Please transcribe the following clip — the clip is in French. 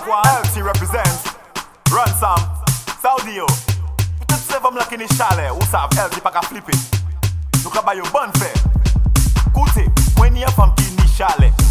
LT represent Ransom Saudio. Peut-être c'est comme là qui n'est chalet ou ça LT pas qu'à flipper. Nous avons un bon fait. Écoutez, moi n'y a femme qui n'est chalet.